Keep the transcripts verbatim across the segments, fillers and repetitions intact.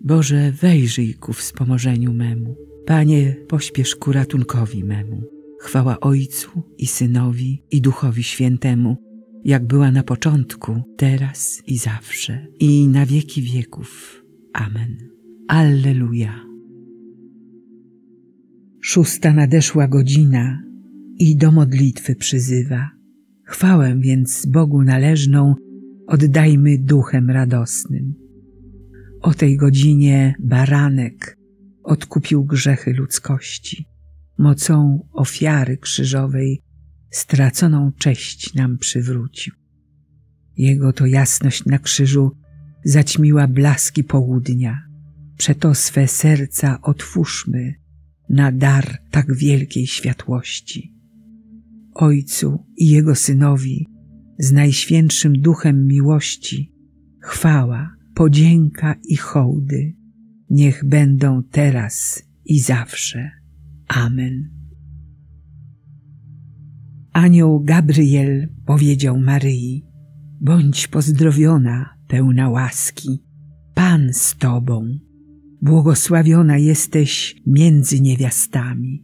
Boże, wejrzyj ku wspomożeniu memu. Panie, pośpiesz ku ratunkowi memu. Chwała Ojcu i Synowi i Duchowi Świętemu, jak była na początku, teraz i zawsze, i na wieki wieków. Amen. Alleluja. Szósta nadeszła godzina i do modlitwy przyzywa. Chwałę więc Bogu należną oddajmy duchem radosnym. O tej godzinie baranek odkupił grzechy ludzkości. Mocą ofiary krzyżowej straconą cześć nam przywrócił. Jego to jasność na krzyżu zaćmiła blaski południa. Przeto swe serca otwórzmy na dar tak wielkiej światłości. Ojcu i Jego Synowi z Najświętszym Duchem miłości chwała, podzięka i hołdy niech będą teraz i zawsze. Amen. Anioł Gabriel powiedział Maryi: bądź pozdrowiona, pełna łaski, Pan z Tobą, błogosławiona jesteś między niewiastami.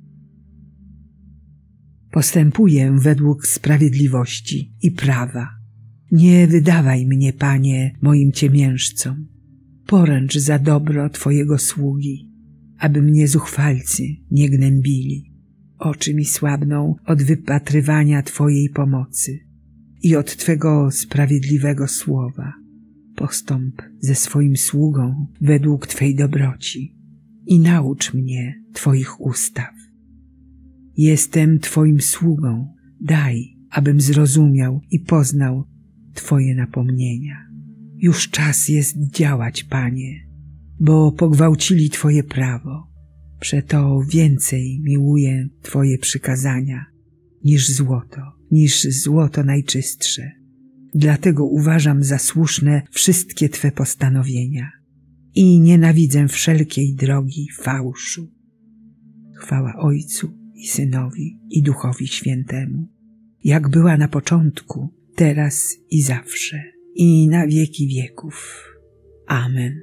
Postępuję według sprawiedliwości i prawa. Nie wydawaj mnie, Panie, moim ciemiężcom. Poręcz za dobro Twojego sługi, aby mnie zuchwalcy nie gnębili. Oczy mi słabną od wypatrywania Twojej pomocy i od Twego sprawiedliwego słowa. Postąp ze swoim sługą według Twej dobroci i naucz mnie Twoich ustaw. Jestem Twoim sługą, daj, abym zrozumiał i poznał Twoje napomnienia. Już czas jest działać, Panie, bo pogwałcili Twoje prawo. Przeto więcej miłuję Twoje przykazania niż złoto, niż złoto najczystsze. Dlatego uważam za słuszne wszystkie Twe postanowienia i nienawidzę wszelkiej drogi fałszu. Chwała Ojcu i Synowi i Duchowi Świętemu, jak była na początku, teraz i zawsze, i na wieki wieków. Amen.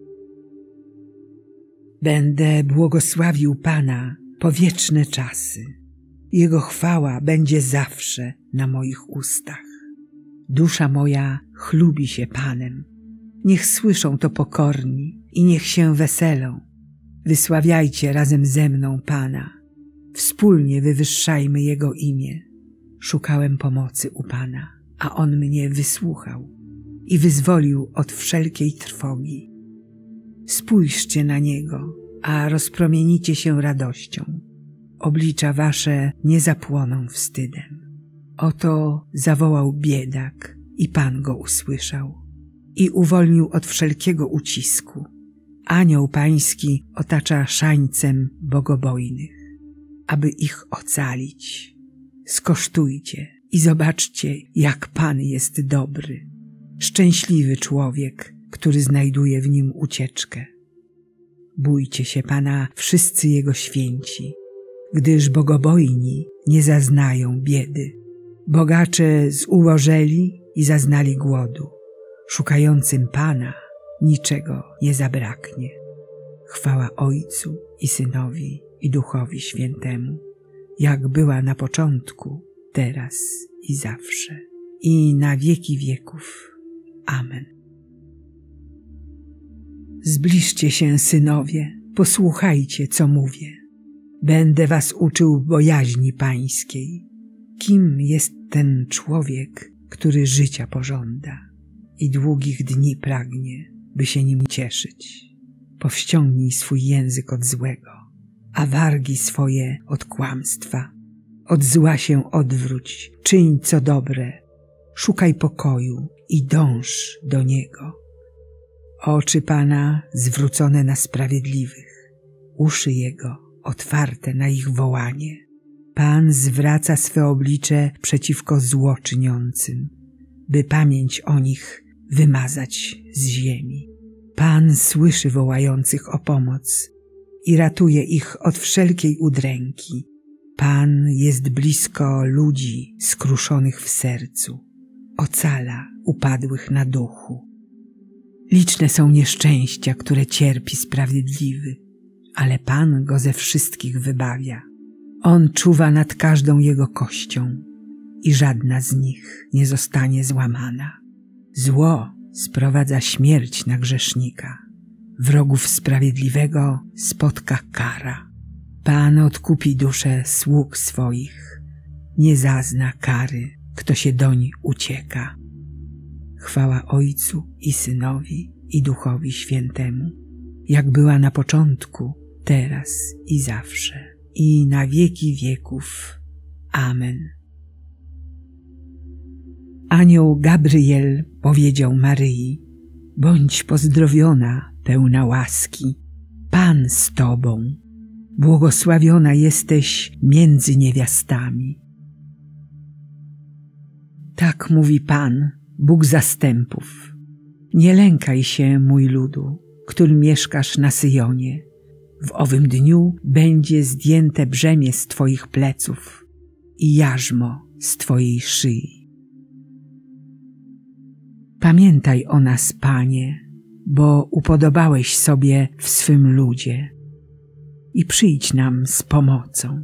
Będę błogosławił Pana po wieczne czasy. Jego chwała będzie zawsze na moich ustach. Dusza moja chlubi się Panem. Niech słyszą to pokorni i niech się weselą. Wysławiajcie razem ze mną Pana. Wspólnie wywyższajmy Jego imię. Szukałem pomocy u Pana, a On mnie wysłuchał i wyzwolił od wszelkiej trwogi. Spójrzcie na Niego, a rozpromienicie się radością. Oblicza wasze nie zapłoną wstydem. Oto zawołał biedak i Pan go usłyszał i uwolnił od wszelkiego ucisku. Anioł Pański otacza szańcem bogobojnych, aby ich ocalić. Skosztujcie i zobaczcie, jak Pan jest dobry. Szczęśliwy człowiek, który znajduje w nim ucieczkę. Bójcie się Pana wszyscy Jego święci, gdyż bogobojni nie zaznają biedy. Bogacze zubożeli i zaznali głodu. Szukającym Pana niczego nie zabraknie. Chwała Ojcu i Synowi i Duchowi Świętemu, jak była na początku, teraz i zawsze, i na wieki wieków. Amen. Zbliżcie się, synowie, posłuchajcie, co mówię. Będę was uczył bojaźni Pańskiej. Kim jest ten człowiek, który życia pożąda i długich dni pragnie, by się nim cieszyć? Powściągnij swój język od złego, a wargi swoje od kłamstwa. Od zła się odwróć, czyń co dobre, szukaj pokoju i dąż do niego. Oczy Pana zwrócone na sprawiedliwych, uszy Jego otwarte na ich wołanie. Pan zwraca swe oblicze przeciwko złoczyniącym, by pamięć o nich wymazać z ziemi. Pan słyszy wołających o pomoc i ratuje ich od wszelkiej udręki. Pan jest blisko ludzi skruszonych w sercu, ocala upadłych na duchu. Liczne są nieszczęścia, które cierpi sprawiedliwy, ale Pan go ze wszystkich wybawia. On czuwa nad każdą jego kością i żadna z nich nie zostanie złamana. Zło sprowadza śmierć na grzesznika. Wrogów sprawiedliwego spotka kara. Pan odkupi duszę sług swoich. Nie zazna kary, kto się doń ucieka. Chwała Ojcu i Synowi i Duchowi Świętemu, jak była na początku, teraz i zawsze, i na wieki wieków. Amen. Anioł Gabriel powiedział Maryi: bądź pozdrowiona, pełna łaski, Pan z Tobą, błogosławiona jesteś między niewiastami. Tak mówi Pan, Bóg zastępów. Nie lękaj się, mój ludu, który mieszkasz na Syjonie. W owym dniu będzie zdjęte brzemię z Twoich pleców i jarzmo z Twojej szyi. Pamiętaj o nas, Panie, bo upodobałeś sobie w swym ludzie i przyjdź nam z pomocą.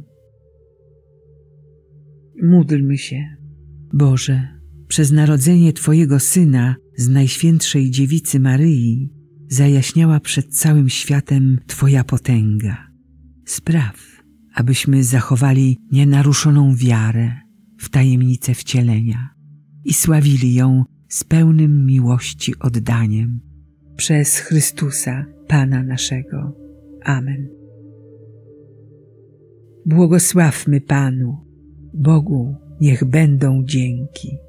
Módlmy się. Boże, przez narodzenie Twojego Syna z Najświętszej Dziewicy Maryi zajaśniała przed całym światem Twoja potęga. Spraw, abyśmy zachowali nienaruszoną wiarę w tajemnicę wcielenia i sławili ją z pełnym miłości oddaniem. Przez Chrystusa, Pana naszego. Amen. Błogosławmy Panu, Bogu niech będą dzięki.